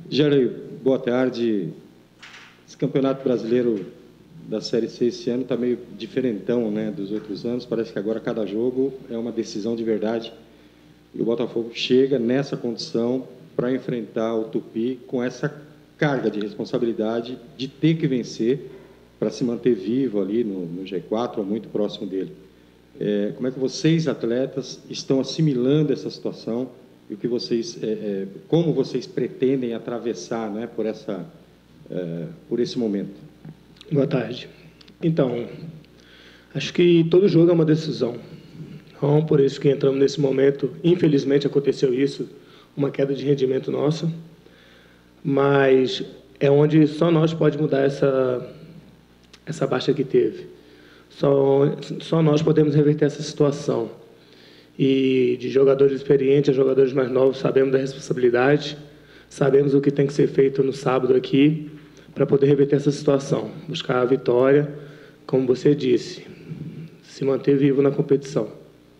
Gerlei, boa tarde. Esse Campeonato Brasileiro da Série C esse ano está meio diferentão, né, dos outros anos. Parece que agora cada jogo é uma decisão de verdade. E o Botafogo chega nessa condição para enfrentar o Tupi com essa carga de responsabilidade de ter que vencer para se manter vivo ali no G4 ou muito próximo dele. Como é que vocês, atletas, estão assimilando essa situação e o que vocês, como vocês pretendem atravessar, né, por esse momento? Boa tarde. Então, acho que todo jogo é uma decisão. Então, por isso que entramos nesse momento. Infelizmente aconteceu isso, uma queda de rendimento nossa, mas é onde só nós pode mudar essa baixa que teve. Só nós podemos reverter essa situação. E de jogadores experientes a jogadores mais novos, sabemos da responsabilidade, sabemos o que tem que ser feito no sábado aqui para poder reverter essa situação, buscar a vitória, como você disse, se manter vivo na competição.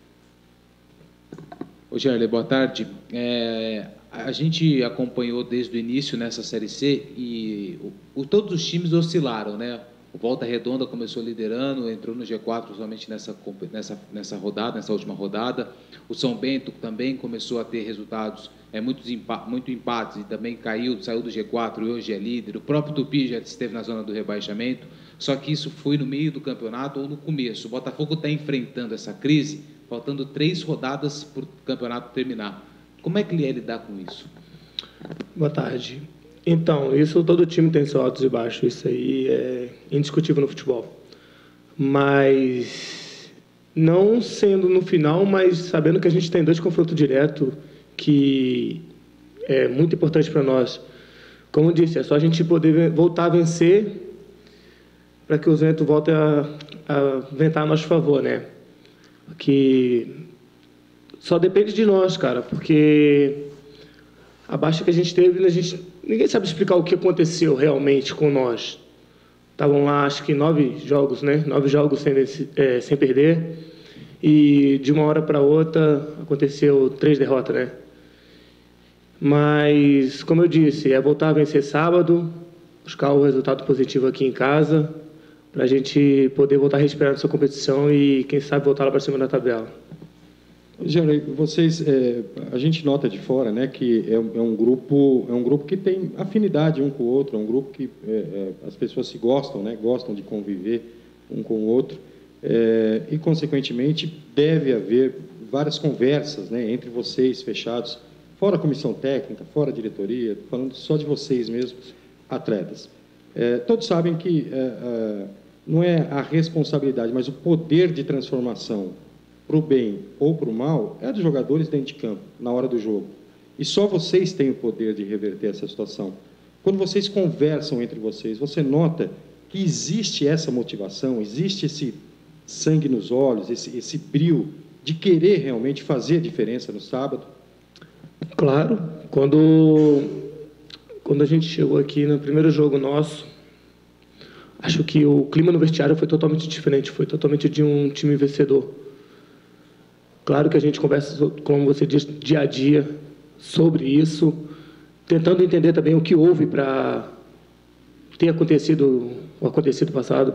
Ô Gerlei, boa tarde. A gente acompanhou desde o início nessa Série C e todos os times oscilaram, né? O Volta Redonda começou liderando, entrou no G4 somente nessa rodada, nessa última rodada. O São Bento também começou a ter resultados, muito empates, e também saiu do G4 e hoje é líder. O próprio Tupi já esteve na zona do rebaixamento, só que isso foi no meio do campeonato ou no começo. O Botafogo está enfrentando essa crise, faltando 3 rodadas para o campeonato terminar. Como é que ele ia lidar com isso? Boa tarde. Então, isso todo time tem seus altos e baixos, isso aí é indiscutível no futebol. Mas, não sendo no final, mas sabendo que a gente tem 2 confrontos diretos, que é muito importante para nós. Como eu disse, é só a gente poder voltar a vencer para que os ventos voltem a ventar a nosso favor, né? Que só depende de nós, cara, porque a baixa que a gente teve, ninguém sabe explicar o que aconteceu realmente com nós. Estavam lá, acho que 9 jogos, né? 9 jogos sem perder. E de uma hora para outra aconteceu 3 derrotas, né? Mas, como eu disse, é voltar a vencer sábado, buscar o resultado positivo aqui em casa, para a gente poder voltar a respirar nessa competição e, quem sabe, voltar lá para cima da tabela. Gerlei, vocês, a gente nota de fora, né, que é um grupo que tem afinidade um com o outro, é um grupo que as pessoas se gostam, né, gostam de conviver um com o outro, e consequentemente deve haver várias conversas, né, entre vocês fechados, fora a comissão técnica, fora a diretoria, falando só de vocês mesmos, atletas. Todos sabem que não é a responsabilidade, mas o poder de transformação para o bem ou para o mal, é dos jogadores dentro de campo, na hora do jogo. E só vocês têm o poder de reverter essa situação. Quando vocês conversam entre vocês, você nota que existe essa motivação, existe esse sangue nos olhos, esse brio de querer realmente fazer a diferença no sábado? Claro. Quando a gente chegou aqui no primeiro jogo nosso, acho que o clima no vestiário foi totalmente diferente, foi totalmente de um time vencedor. Claro que a gente conversa, como você diz, dia a dia sobre isso, tentando entender também o que houve para ter acontecido o acontecido passado.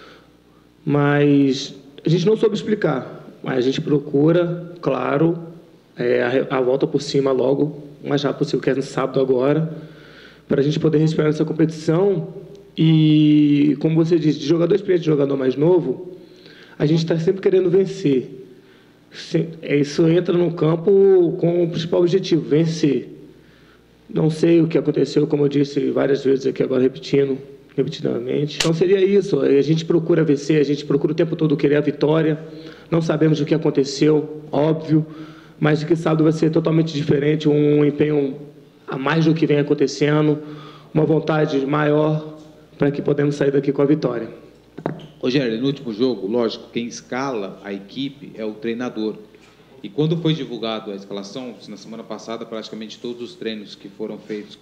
Mas a gente não soube explicar, mas a gente procura, claro, a volta por cima logo, o mais rápido possível, que é no sábado agora, para a gente poder respirar nessa competição. E, como você disse, de jogador experiente, de jogador mais novo, a gente está sempre querendo vencer. Isso entra no campo com o principal objetivo, vencer. Não sei o que aconteceu, como eu disse várias vezes aqui agora, repetidamente. Então seria isso, a gente procura vencer, a gente procura o tempo todo querer a vitória. Não sabemos o que aconteceu, óbvio, mas de que sábado vai ser totalmente diferente, um empenho a mais do que vem acontecendo, uma vontade maior para que podemos sair daqui com a vitória. Rogério, no último jogo, lógico, quem escala a equipe é o treinador. E quando foi divulgado a escalação, na semana passada, praticamente todos os treinos que foram feitos,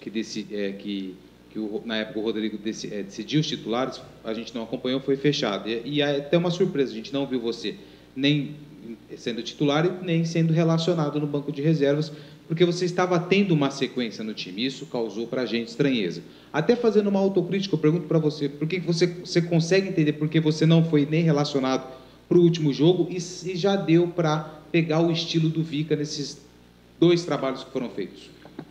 na época o Rodrigo decidiu os titulares, a gente não acompanhou, foi fechado. E até uma surpresa, a gente não viu você nem sendo titular e nem sendo relacionado no banco de reservas, porque você estava tendo uma sequência no time. Isso causou para a gente estranheza. Até fazendo uma autocrítica, eu pergunto para você, por que você consegue entender por que você não foi nem relacionado para o último jogo e se já deu para pegar o estilo do Vica nesses 2 trabalhos que foram feitos?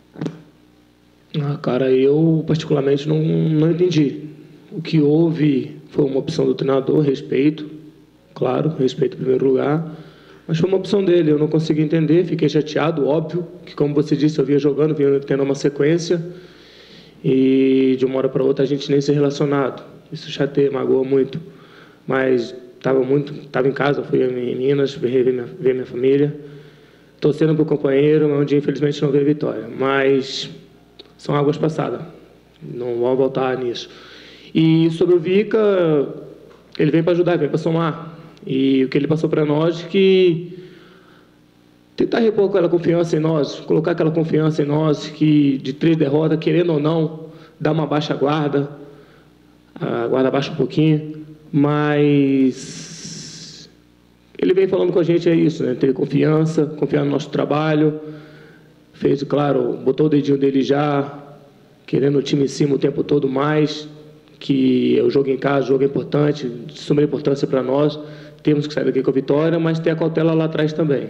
Cara, eu particularmente não entendi. O que houve foi uma opção do treinador, respeito, claro, respeito em primeiro lugar, mas foi uma opção dele, eu não consegui entender, fiquei chateado, óbvio, que como você disse, eu vinha jogando, vinha tendo uma sequência, e de uma hora para outra a gente nem ser relacionado. Isso chateia, magoa muito, mas estava em casa, fui em Minas, ver minha família, torcendo para o companheiro, onde infelizmente não veio vitória, mas são águas passadas, não vão voltar nisso. E sobre o Vica, ele vem para ajudar, vem para somar. E o que ele passou para nós, que tentar repor aquela confiança em nós, colocar aquela confiança em nós, que de 3 derrotas, querendo ou não, dá uma baixa guarda, a guarda baixa um pouquinho, mas ele vem falando com a gente, é isso, né? Ter confiança, confiar no nosso trabalho, fez, claro, botou o dedinho dele já, querendo o time em cima o tempo todo mais, que o jogo em casa, o jogo é importante, de suma importância para nós, temos que sair daqui com a vitória, mas ter a cautela lá atrás também.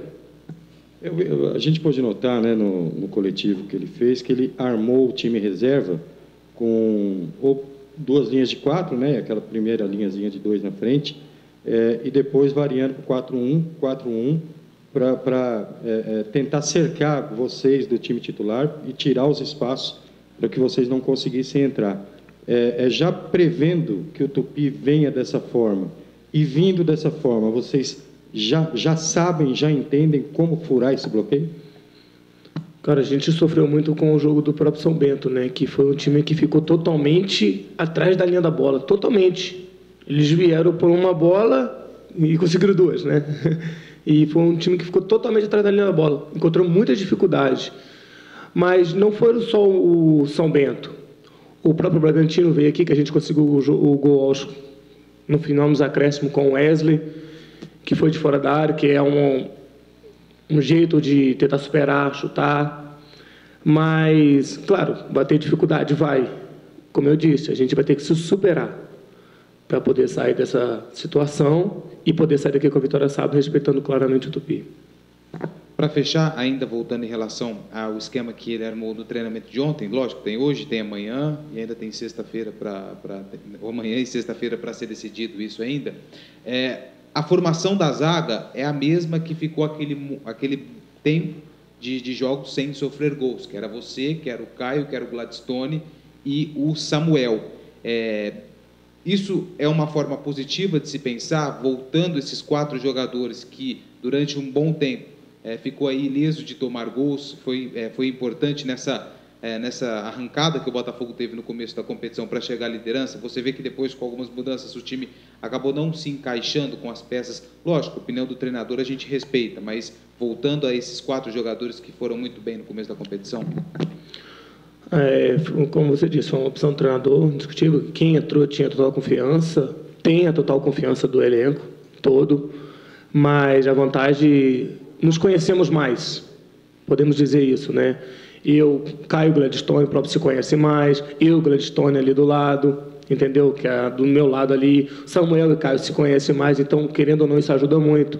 A gente pode notar, né, no coletivo que ele fez, que ele armou o time reserva com 2 linhas de 4, né, aquela primeira linhazinha de 2 na frente, e depois variando para 4-1, para tentar cercar vocês do time titular e tirar os espaços para que vocês não conseguissem entrar. Já prevendo que o Tupi venha dessa forma e vindo dessa forma, vocês já sabem, já entendem como furar esse bloqueio? Cara, a gente sofreu muito com o jogo do próprio São Bento, né? Que foi um time que ficou totalmente atrás da linha da bola, totalmente. Eles vieram por uma bola e conseguiram 2, né? E foi um time que ficou totalmente atrás da linha da bola, encontrou muitas dificuldades. Mas não foi só o São Bento. O próprio Bragantino veio aqui, que a gente conseguiu o gol no final, nos acréscimos, com o Wesley, que foi de fora da área, que é um jeito de tentar superar, chutar. Mas, claro, bater dificuldade, vai. Como eu disse, a gente vai ter que se superar para poder sair dessa situação e poder sair daqui com a vitória sábado, respeitando claramente o Tupi. Para fechar, ainda voltando em relação ao esquema que ele armou no treinamento de ontem, lógico, tem hoje, tem amanhã e ainda tem sexta-feira amanhã e sexta-feira para ser decidido isso ainda. A formação da zaga é a mesma que ficou aquele tempo de jogos sem sofrer gols, que era você, que era o Caio, que era o Gladstone e o Samuel. Isso é uma forma positiva de se pensar, voltando esses 4 jogadores que durante um bom tempo ficou aí ileso de tomar gols, foi importante nessa arrancada que o Botafogo teve no começo da competição para chegar à liderança. Você vê que depois, com algumas mudanças, o time acabou não se encaixando com as peças. Lógico, a opinião do treinador a gente respeita, mas voltando a esses 4 jogadores que foram muito bem no começo da competição. Como você disse, foi uma opção do treinador indiscutível. Quem entrou tinha total confiança, tem a total confiança do elenco todo, mas a vantagem... Nos conhecemos mais, podemos dizer isso, né? Eu, Caio, Gladstone, o próprio se conhece mais, eu, Gladstone ali do lado, entendeu? Que é do meu lado ali, Samuel e Caio se conhecem mais, então, querendo ou não, isso ajuda muito.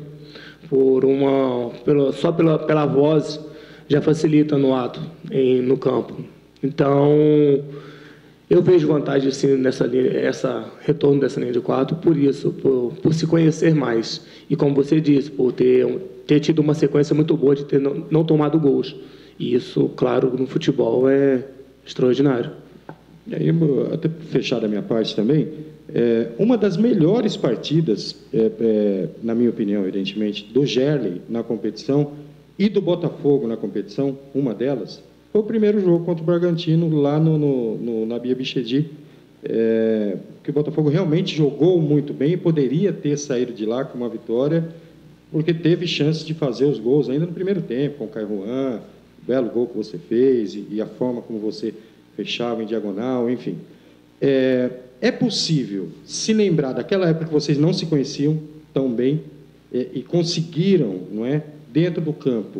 Só pela voz já facilita no ato, no campo. Então, eu vejo vantagem assim, nessa linha, retorno dessa linha de 4, por isso, por se conhecer mais. E como você disse, por ter tido uma sequência muito boa de ter não tomado gols. E isso, claro, no futebol é extraordinário. E aí, até fechar da minha parte também, uma das melhores partidas, na minha opinião, evidentemente, do Gerley na competição e do Botafogo na competição, uma delas, foi o primeiro jogo contra o Bragantino, lá na Bia Bichedi, que o Botafogo realmente jogou muito bem e poderia ter saído de lá com uma vitória, porque teve chance de fazer os gols ainda no primeiro tempo, com o Caio Juan, o belo gol que você fez e a forma como você fechava em diagonal, enfim. É possível se lembrar daquela época que vocês não se conheciam tão bem e conseguiram, não é, dentro do campo,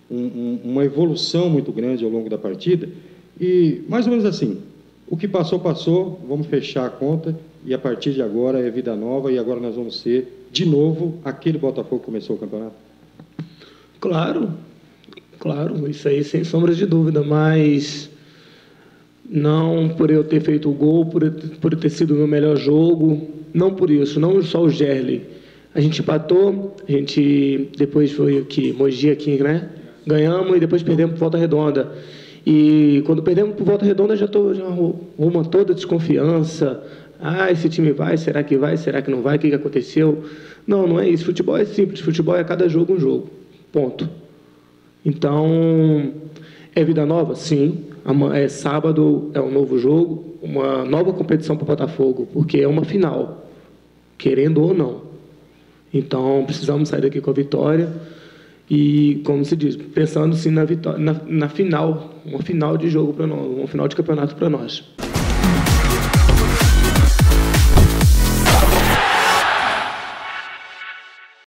uma evolução muito grande ao longo da partida. E, mais ou menos assim, o que passou, passou, vamos fechar a conta e, a partir de agora, é vida nova e agora nós vamos ser, de novo, aquele Botafogo que começou o campeonato? Claro, claro, isso aí sem sombra de dúvida, mas não por eu ter feito o gol, por ter sido o meu melhor jogo, não por isso, não só o Gerli. A gente empatou, a gente depois foi aqui, Mogi aqui, né? Ganhamos e depois perdemos por Volta Redonda. E quando perdemos por Volta Redonda, já uma toda desconfiança. Ah, esse time vai, será que não vai? O que aconteceu? Não, não é isso. Futebol é simples, futebol é cada jogo um jogo. Ponto. Então, é vida nova? Sim. Sábado é um novo jogo, uma nova competição para o Botafogo, porque é uma final, querendo ou não. Então, precisamos sair daqui com a vitória e, como se diz, pensando sim na vitória, na final, uma final de jogo para nós, uma final de campeonato para nós.